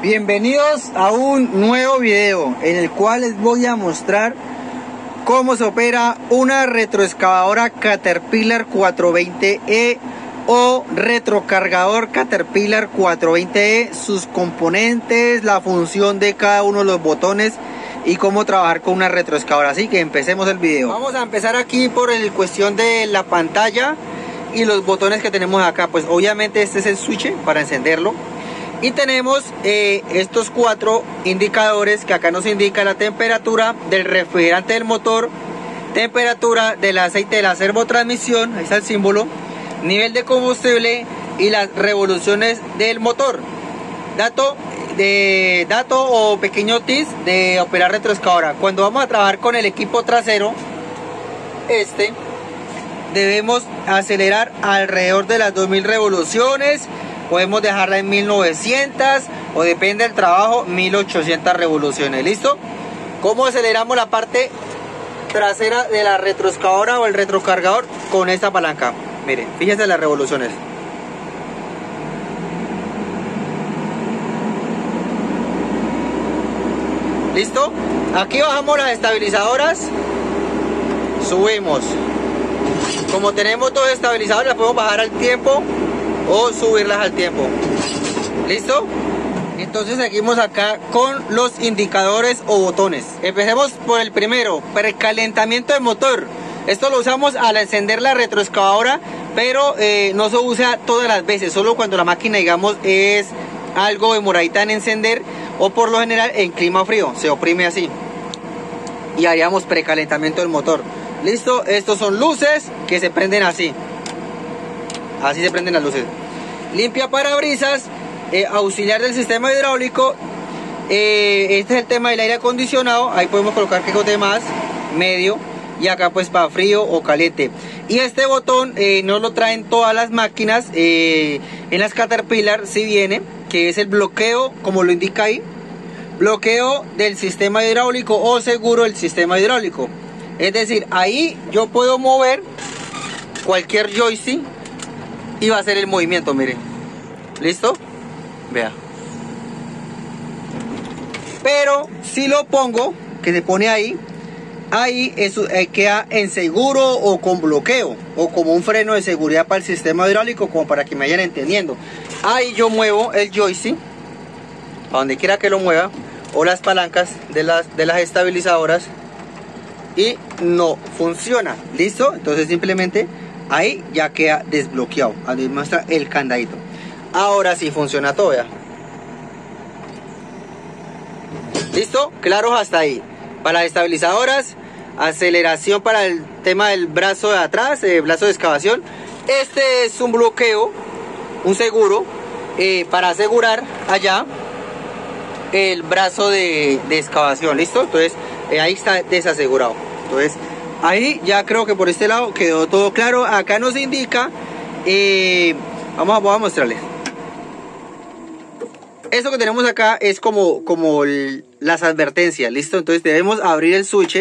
Bienvenidos a un nuevo video en el cual les voy a mostrar cómo se opera una retroexcavadora Caterpillar 420E o retrocargador Caterpillar 420E, sus componentes, la función de cada uno de los botones y cómo trabajar con una retroexcavadora. Así que empecemos el video. Vamos a empezar aquí por el cuestión de la pantalla y los botones que tenemos acá. Pues obviamente este es el switch para encenderlo. Y tenemos estos cuatro indicadores que acá nos indica la temperatura del refrigerante del motor, temperatura del aceite de la servotransmisión, ahí está el símbolo, nivel de combustible y las revoluciones del motor. Dato o pequeño tips de operar retroexcavadora. Cuando vamos a trabajar con el equipo trasero, debemos acelerar alrededor de las 2000 revoluciones. Podemos dejarla en 1900 o depende del trabajo 1800 revoluciones. ¿Listo? ¿Cómo aceleramos la parte trasera de la retroexcavadora o el retrocargador? Con esta palanca. Miren, fíjense las revoluciones. ¿Listo? Aquí bajamos las estabilizadoras. Subimos. Como tenemos dos estabilizadores, las podemos bajar al tiempo o subirlas al tiempo. ¿Listo? Entonces seguimos acá con los indicadores o botones. Empecemos por el primero, precalentamiento del motor. Esto lo usamos al encender la retroexcavadora, pero no se usa todas las veces, solo cuando la máquina, digamos, es algo demoradita en encender o por lo general en clima frío. Se oprime así y haríamos precalentamiento del motor. ¿Listo? Estos son luces que se prenden así. Así se prenden las luces. Limpia parabrisas, auxiliar del sistema hidráulico. Este es el tema del aire acondicionado. Ahí podemos colocar qué cote más, medio. Y acá pues para frío o caliente. Y este botón no lo traen todas las máquinas. En las Caterpillar sí viene, que es el bloqueo, como lo indica ahí. Bloqueo del sistema hidráulico o seguro del sistema hidráulico. Es decir, ahí yo puedo mover cualquier joystick y va a hacer el movimiento, miren. ¿Listo? Vea. Pero si lo pongo, que se pone ahí eso queda en seguro o con bloqueo o como un freno de seguridad para el sistema hidráulico, como para que me vayan entendiendo. Ahí yo muevo el joystick a donde quiera que lo mueva, o las palancas de las estabilizadoras, y no funciona. ¿Listo? Entonces simplemente ahí ya queda desbloqueado. Ahí muestra el candadito. Ahora sí funciona todo ya. ¿Listo? Claro hasta ahí. Para las estabilizadoras, aceleración para el tema del brazo de atrás, brazo de excavación. Este es un bloqueo, un seguro, para asegurar allá el brazo de excavación. ¿Listo? Entonces ahí está desasegurado. Entonces ahí ya creo que por este lado quedó todo claro. Acá nos indica, voy a mostrarles. Eso que tenemos acá es como las advertencias, ¿listo? Entonces debemos abrir el switch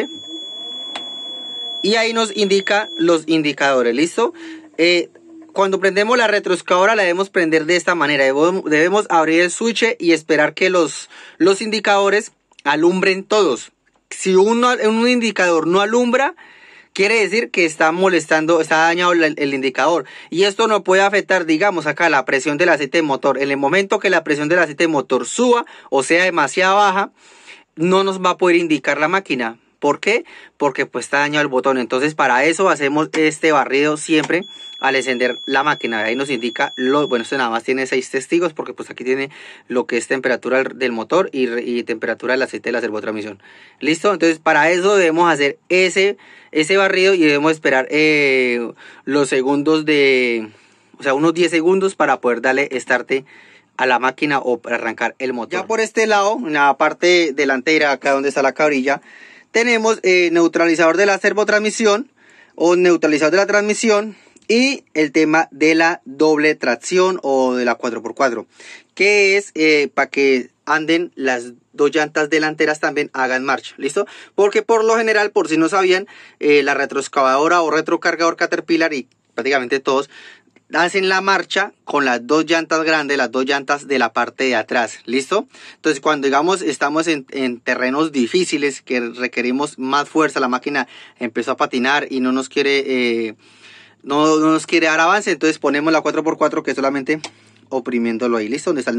y ahí nos indica los indicadores, ¿listo? Cuando prendemos la retroexcavadora la debemos prender de esta manera. Debemos abrir el switch y esperar que los indicadores alumbren todos. Si un indicador no alumbra, quiere decir que está molestando, está dañado el indicador. Y esto no puede afectar, digamos, acá la presión del aceite de motor. En el momento que la presión del aceite de motor suba o sea demasiado baja, no nos va a poder indicar la máquina. ¿Por qué? Porque pues está dañado el botón. Entonces para eso hacemos este barrido siempre al encender la máquina. Ahí nos indica, bueno, esto nada más tiene 6 testigos porque pues aquí tiene lo que es temperatura del motor y temperatura del aceite de la servotransmisión. ¿Listo? Entonces para eso debemos hacer ese barrido y debemos esperar los segundos unos 10 segundos para poder darle start a la máquina o para arrancar el motor. Ya por este lado, en la parte delantera, acá donde está la cabrilla, tenemos neutralizador de la servotransmisión o neutralizador de la transmisión y el tema de la doble tracción o de la 4x4, que es para que anden las dos llantas delanteras también hagan marcha. ¿Listo? Porque por lo general, por si no sabían, la retroexcavadora o retrocargador Caterpillar y prácticamente todos hacen la marcha con las dos llantas grandes, las dos llantas de la parte de atrás, ¿listo? Entonces cuando digamos estamos en terrenos difíciles que requerimos más fuerza, la máquina empezó a patinar y no nos quiere no nos quiere dar avance, entonces ponemos la 4x4 que es solamente oprimiéndolo ahí, ¿listo? Donde está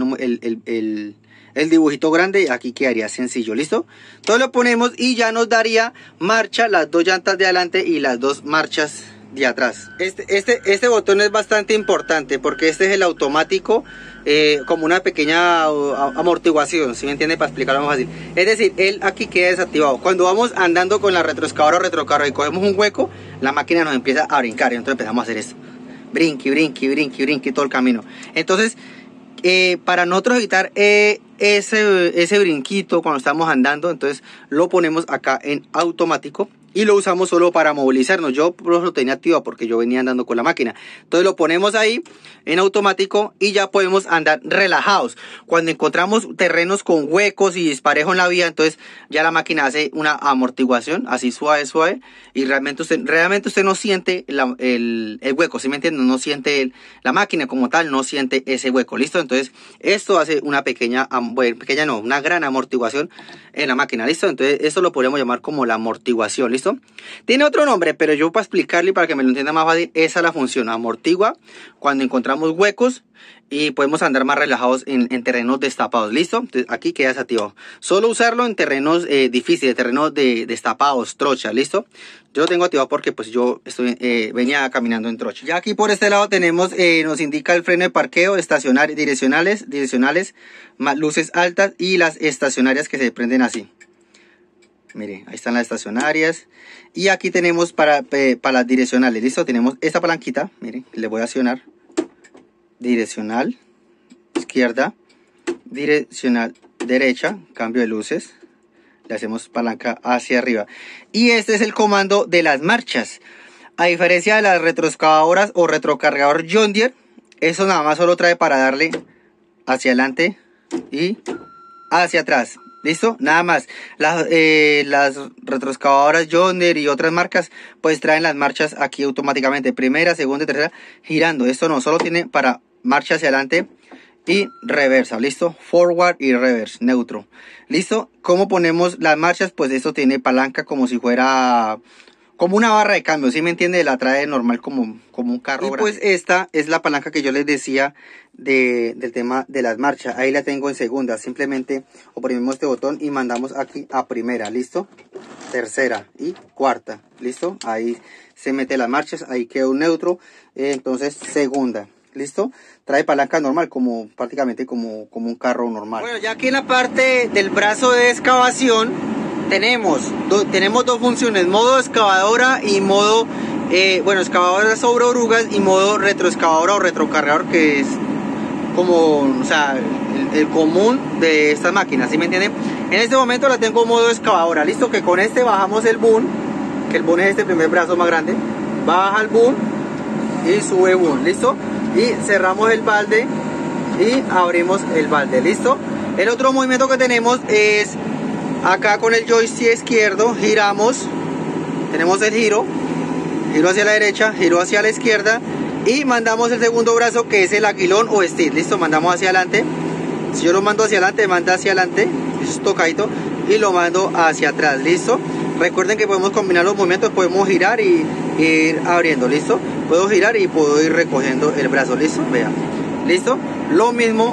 el dibujito grande, aquí quedaría sencillo, ¿listo? Entonces lo ponemos y ya nos daría marcha las dos llantas de adelante y las dos marchas de atrás. Este botón es bastante importante porque este es el automático, como una pequeña amortiguación, ¿sí me entiende? Para explicarlo más fácil. Es decir, él aquí queda desactivado. Cuando vamos andando con la retroexcavadora o retrocargador y cogemos un hueco, la máquina nos empieza a brincar y entonces empezamos a hacer esto. Brinqui, brinqui, brinqui, brinqui todo el camino. Entonces, para nosotros evitar ese brinquito cuando estamos andando, entonces lo ponemos acá en automático y lo usamos solo para movilizarnos. Yo lo tenía activado porque yo venía andando con la máquina. Entonces lo ponemos ahí en automático y ya podemos andar relajados. Cuando encontramos terrenos con huecos y disparejo en la vía, entonces ya la máquina hace una amortiguación así suave, suave. Y realmente usted no siente el hueco, ¿sí me entienden? No siente la máquina como tal, no siente ese hueco, ¿listo? Entonces esto hace una una gran amortiguación en la máquina, ¿listo? Entonces esto lo podemos llamar como la amortiguación, ¿listo? Tiene otro nombre, pero yo para explicarle y para que me lo entienda más fácil, esa es la función, amortigua cuando encontramos huecos y podemos andar más relajados en terrenos destapados, ¿listo? Entonces aquí queda desactivado. Solo usarlo en terrenos difíciles, terrenos destapados, trochas, ¿listo? Yo lo tengo activado porque pues yo venía caminando en trocha. Ya aquí por este lado tenemos, nos indica el freno de parqueo, estacionarios, direccionales, más luces altas y las estacionarias que se prenden así. Mire, ahí están las estacionarias. Y aquí tenemos para las direccionales, ¿listo? Tenemos esta palanquita, mire, le voy a accionar. Direccional izquierda, direccional derecha, cambio de luces. Le hacemos palanca hacia arriba. Y este es el comando de las marchas. A diferencia de las retroexcavadoras o retrocargador John Deere, eso nada más solo trae para darle hacia adelante y hacia atrás. ¿Listo? Nada más. Las retroexcavadoras John Deere y otras marcas pues traen las marchas aquí automáticamente. Primera, segunda y tercera girando. Esto no, solo tiene para marcha hacia adelante y reversa. ¿Listo? Forward y reverse, neutro. ¿Listo? ¿Cómo ponemos las marchas? Pues esto tiene palanca como si fuera como una barra de cambio, ¿sí me entiende? La trae normal como un carro grande. Pues esta es la palanca que yo les decía del tema de las marchas. Ahí la tengo en segunda. Simplemente oprimimos este botón y mandamos aquí a primera, ¿listo? Tercera y cuarta, ¿listo? Ahí se mete las marchas, ahí queda un neutro. Entonces segunda, ¿listo? Trae palanca normal, prácticamente como un carro normal. Bueno, ya aquí en la parte del brazo de excavación tenemos dos funciones, modo excavadora y modo, excavadora sobre orugas y modo retroexcavadora o retrocargador, que es como, o sea, el común de estas máquinas, ¿sí me entienden? En este momento la tengo modo excavadora, listo, que con este bajamos el boom, que el boom es este primer brazo más grande, baja el boom y sube boom, listo, y cerramos el balde y abrimos el balde, listo. El otro movimiento que tenemos es acá con el joystick izquierdo, giramos, tenemos el giro hacia la derecha, giro hacia la izquierda y mandamos el segundo brazo que es el aguilón o stick, listo, mandamos hacia adelante. Si yo lo mando hacia adelante, manda hacia adelante, es tocadito, y lo mando hacia atrás, listo. Recuerden que podemos combinar los movimientos, podemos girar y ir abriendo, listo. Puedo girar y puedo ir recogiendo el brazo, listo, vean, listo. Lo mismo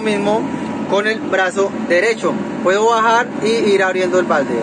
con el brazo derecho, puedo bajar y ir abriendo el balde,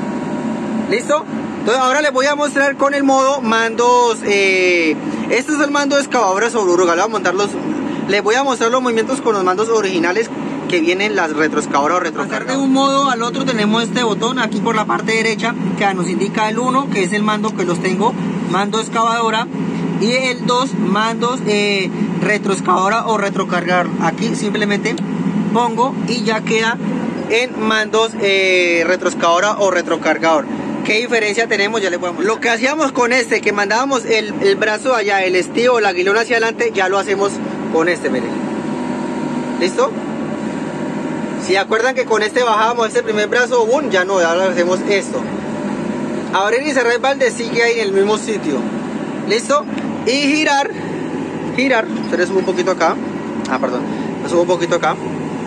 listo. Entonces ahora les voy a mostrar con el modo mandos, este es el mando de excavadora sobre oruga. Les voy a mostrar los movimientos con los mandos originales que vienen las retroexcavadoras o retrocargadoras. De un modo al otro tenemos este botón aquí por la parte derecha que nos indica el 1, que es el mando que los tengo, mando excavadora, y el 2, mandos retroexcavadora o retrocargador. Aquí simplemente pongo y ya queda en mandos retroexcavadora o retrocargador. ¿Qué diferencia tenemos? Ya les voy a mostrar. Lo que hacíamos con este, que mandábamos el brazo allá, el estío, el aguilón hacia adelante, ya lo hacemos con este, miren. ¿Listo? Si acuerdan que con este bajábamos este primer brazo, boom, ya no, ahora hacemos esto. Abrir y cerrar el balde sigue ahí en el mismo sitio. ¿Listo? Y girar girar. Se le sube un poquito acá. Perdón, le subo un poquito acá.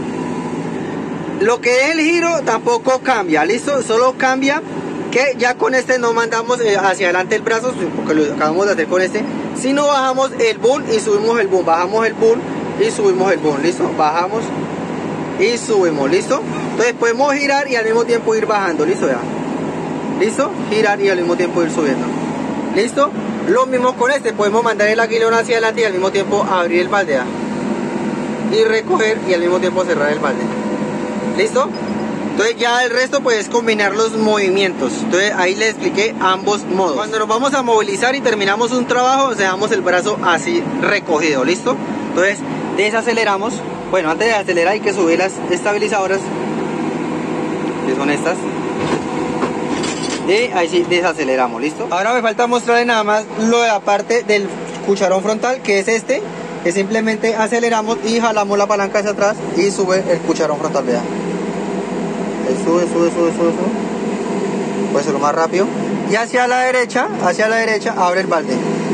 Lo que es el giro tampoco cambia, ¿listo? Solo cambia que ya con este no mandamos hacia adelante el brazo, porque lo acabamos de hacer con este, sino bajamos el boom y subimos el boom, bajamos el boom y subimos el boom, ¿listo? Bajamos y subimos, ¿listo? Entonces podemos girar y al mismo tiempo ir bajando, ¿listo? Ya, ¿listo? Girar y al mismo tiempo ir subiendo, ¿listo? Lo mismo con este, podemos mandar el aguilón hacia adelante y al mismo tiempo abrir el balde, ¿ya? Y recoger y al mismo tiempo cerrar el balde, ¿listo? Entonces ya el resto pues es combinar los movimientos. Entonces ahí les expliqué ambos modos. Cuando nos vamos a movilizar y terminamos un trabajo, dejamos el brazo así recogido, ¿listo? Entonces desaceleramos. Bueno, antes de acelerar hay que subir las estabilizadoras, que son estas. Y ahí sí desaceleramos, ¿listo? Ahora me falta mostrarles nada más lo de la parte del cucharón frontal, que es este, que simplemente aceleramos y jalamos la palanca hacia atrás y sube el cucharón frontal, vean. Sube. Puede ser lo más rápido. Y hacia la derecha abre el balde.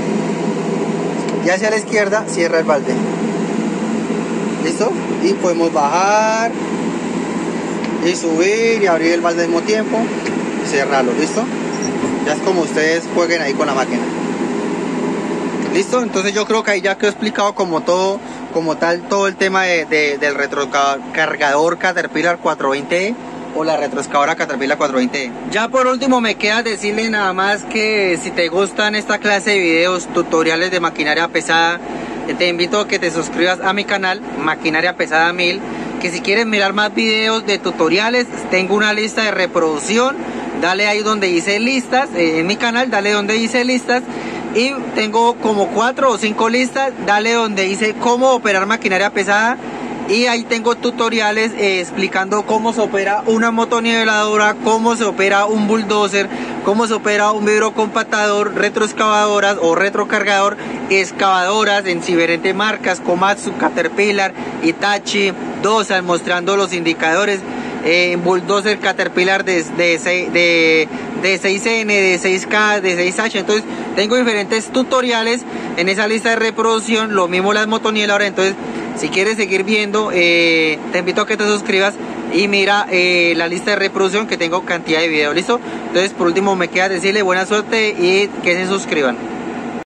Y hacia la izquierda cierra el balde. ¿Listo? Y podemos bajar y subir y abrir el balde al mismo tiempo y cerrarlo, ¿listo? Ya es como ustedes jueguen ahí con la máquina. ¿Listo? Entonces yo creo que ahí ya quedó explicado como todo, como tal, todo el tema del retrocargador Caterpillar 420E o la retroexcavadora Caterpillar 420E. Ya por último me queda decirle nada más que si te gustan esta clase de videos, tutoriales de maquinaria pesada, te invito a que te suscribas a mi canal Maquinaria Pesada 1000, que si quieres mirar más videos de tutoriales, tengo una lista de reproducción, dale ahí donde dice listas, en mi canal dale donde dice listas, y tengo como 4 o 5 listas, dale donde dice cómo operar maquinaria pesada, y ahí tengo tutoriales explicando cómo se opera una motoniveladora, cómo se opera un bulldozer, cómo se opera un vibrocompactador, retroexcavadoras o retrocargador, excavadoras en diferentes marcas, Komatsu, Caterpillar, Hitachi, Doosan, mostrando los indicadores, bulldozer Caterpillar de 6N, de 6K, de 6H. Entonces tengo diferentes tutoriales en esa lista de reproducción, lo mismo las motoniveladoras. Entonces si quieres seguir viendo, te invito a que te suscribas y mira la lista de reproducción, que tengo cantidad de videos, ¿listo? Entonces por último me queda decirle buena suerte y que se suscriban.